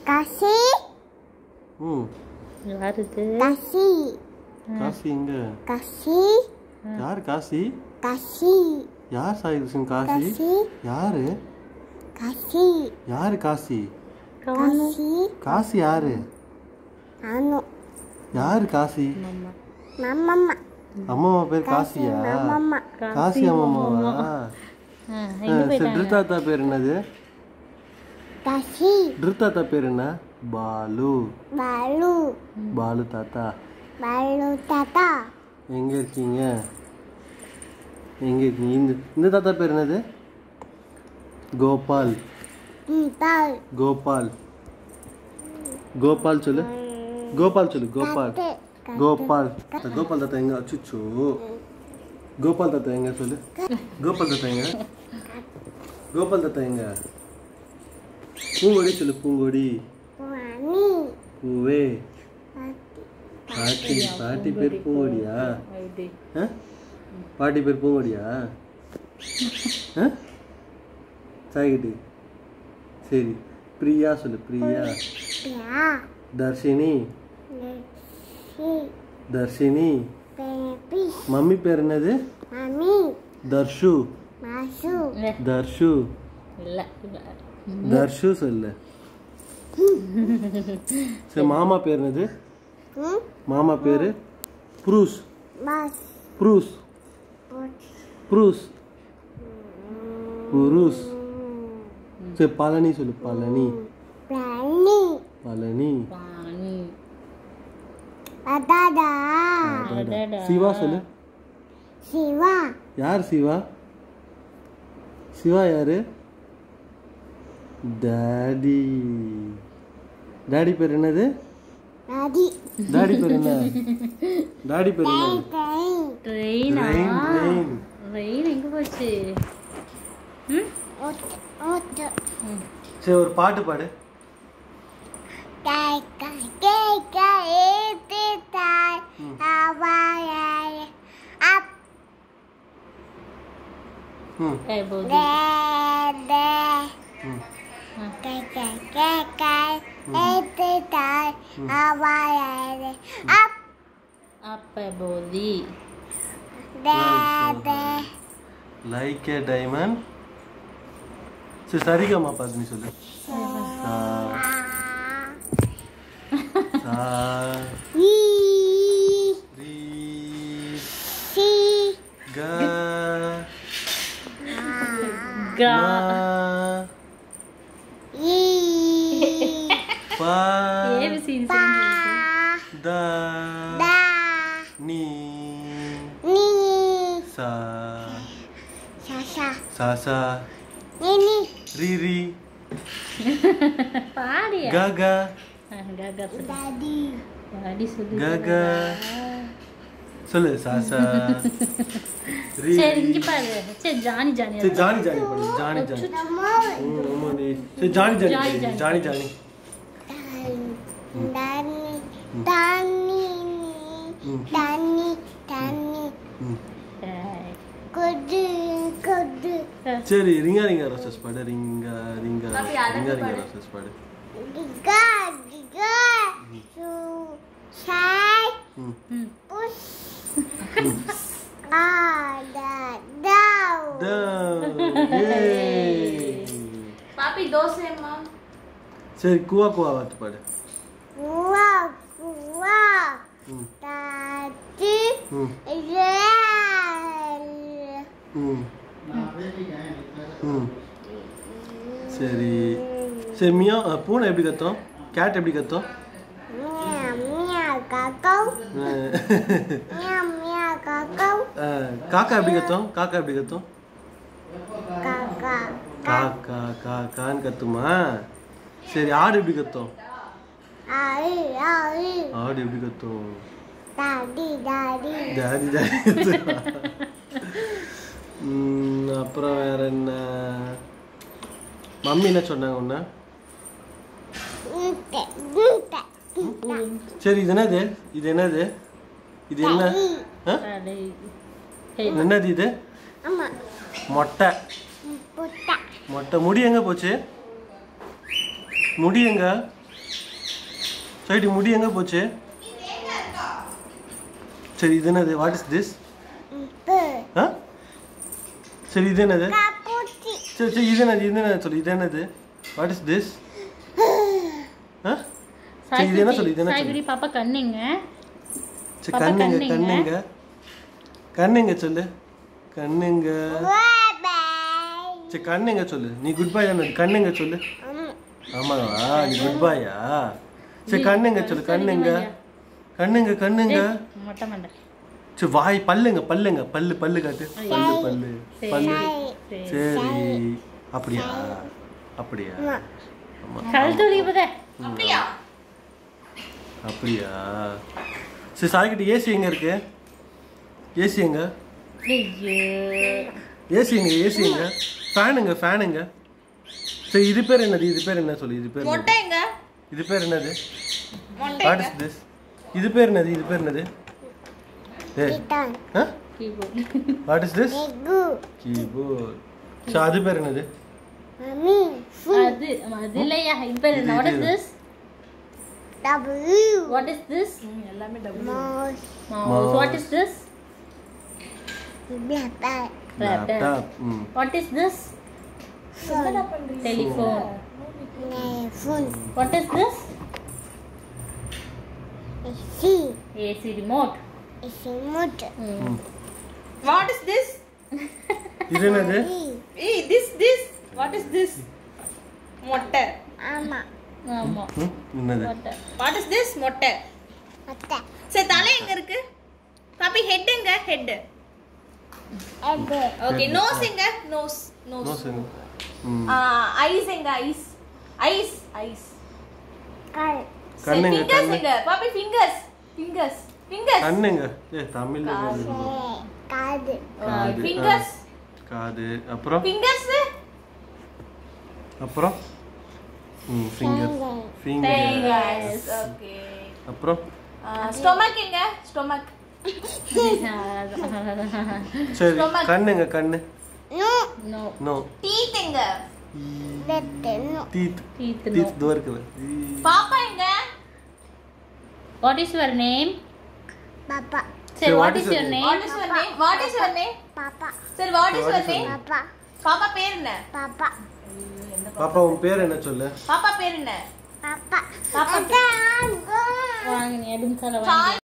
காசி. யாரு இது? காசி. காசி எங்க? காசி. யார் காசி? காசி. யார் சாய் கிருஷ்ணன் காசி? காசி. யாரு? காசி. யாரு காசி? காசி. காசி யாரு? நானு. யாரு காசி? மாமா. அம்மா பேர் காசியா? மாமா. காசி அம்மாவா? சரி ட்ரித்தாத்தா பேர் என்னது? காசி. ட்ரித்தாத்தா பேர் என்ன? பாலு. பாலு. பாலு தாத்தா. பாலு தாத்தா. எங்க இருக்கீங்க? எங்க இருக்கீங்க? இந்த தாத்தா பேர் என்னது? கோபால். பால். கோபால். கோபால் சொல்லு. கோபால் சொல்லு. கோபால். கோபால். கோபால் தாத்தா எங்க? அச்சுச்சோ. கோபால் தாத்தா எங்க சொல்லு. கோபால் தாத்தா எங்க? கோபால் தாத்தா எங்க? பூங்கொடி சொல்லு. பூங்கொடி. பூவே. பாட்டி. பாட்டி பேர் பூங்கொடியா? பாட்டி பேர் பூங்கொடியா? சாய்கிட்டி. சரி பிரியா சொல்லு. பிரியா. தர்ஷினி. தர்ஷினி. மம்மி பேர் என்னது? தர்ஷு. தர்ஷு. தர்ஷு சொல்லு. சரி மாமா பேர் என்னது? மாமா பேரு? புரூஸ். புரூஸ். புரூஸ். புரூஸ். சரி பழனி சொல்லு. பழனி. பழனி. சிவா சொல்லு. சிவா. யார் சிவா? சிவா யாரு? டாடி. டாடி பேர் என்னது? டாடி பேர் என்ன? டாடி பேர் என்ன? ட்ரெயினா? ட்ரெயின். ட்ரெயின் எங்க போச்சு? சரி ஒரு பாட்டு பாடு. Like a diamond. சரி சரிகமா பாத்து நீ சொல்லு. Sasa. Nini. Riri. பாடியா? Gaga. Gaga. Daddy. Daddy சொல்லு. Gaga. சொல்லு Sasa. Riri. சரி இங்க பாரு. சரி ஜானி ஜானி. சரி ஜானி ஜானி பாடு. Johnny Johnny. அம்மா நீ. சரி Johnny Johnny. Johnny Johnny. Dani. Dani. Dani. Dani. Kudu. சரி ரிங்கா ரிங்கா ரோசஸ் பாடு. Ring a ring a. Ring a ring a roses பாடு. Giga. Su. Sai. Push. பாப்பி தோசை அம்மா. சரி குவா குவா வாத்து பாடு. குவா குவா. தாத்தி. சரி சரி மியா பூனை எப்படி கத்தும்? கேட் எப்படி கத்தும்? காக்கா எப்படி கத்தும்? காக்கா எப்படி கத்தும்? காக்கா காக்கான்னு கத்துமா? சரி ஆடு எப்படி கத்தும்? ஆடு எப்படி கத்தும்? டாடி கத்தும். அப்புறம் வேற என்ன? மம்மி என்ன சொன்னாங்க உன்ன? சரி இது என்னது? இது என்னது? இது என்ன? என்னது இது? மொட்டை. மொட்டை. முடி எங்க போச்சு? முடி எங்க? சரி முடி எங்க போச்சு? சரி இது என்னது? What is this? சரி இது என்னது? சரி சரி இது என்னது சொல்லு. இது என்னது? What is this? சரி இது என்ன சொல்லு? இது என்ன சொல்லு? பாப்பா கண்ணுங்க. சரி கண்ணுங்க சொல்லு. கண்ணுங்க. சரி கண்ணுங்க சொல்லு. நீ குட் பை தானே? கண்ணுங்க சொல்லு. ஆமாவா? நீ குட் பையா? சரி கண்ணுங்க சொல்லு. கண்ணுங்க. மொட்டை மண்டை. சரி வாய் பல்லுங்க. பல்லு காட்டு. பல்லு. சரி அப்படியா? கழுத்து வலிக்குதே. அப்படியா? சரி சாய்கிட்ட ஏசி எங்க இருக்கு? ஏசி எங்க? ஃபேனுங்க. சரி இது பேர் என்னது? என்ன சொல்லு. இது பேர் என்னது? What is this? இது பேர் என்னது? What is this? கீபோர்ட். சரி அது பேர் என்னது? அது இல்லையா? இது பேர் என்ன? What is this? What is this? எல்லாமே mouse. What is this? Laptop. What is this? Telephone. What is this? AC remote. What is this? இது என்னது? This. What is this? மொட்டை. ஆமா. என்னது? What is this? மொட்டை. சரி தலை எங்க இருக்கு? பாப்பி ஹெட் எங்க? ஹெட். ஓகே நோஸ் எங்க? நோஸ். ஐஸ் எங்க? ஐஸ். கண்ணுங்க. ஃபிங்கர்ஸ் எங்க? பாப்பி ஃபிங்கர்ஸ். கண்ணுங்க. தமிழ்ல காது. ஃபிங்கர்ஸ். காது. அப்புறம் ஃபிங்கர்ஸ். ஃபிங்கர்ஸ். ஓகே. அப்புறம் ஸ்டொமக் எங்க? ஸ்டொமக். சரி கண்ணுங்க. நோ. டீத் எங்க? டீத் தோ இருக்குல. பாப்பா எங்க? What is your name? Papa. Say what is your name? What is your name? Papa. Sir, what is your name? Papa. பாப்பா பேர் என்ன? Papa. பாப்பா உன் பேர் என்ன சொல்லு? பாப்பா பேர் என்ன? Papa. பாப்பா வாங்க நீ எடுங்க சொல்ல வாங்க.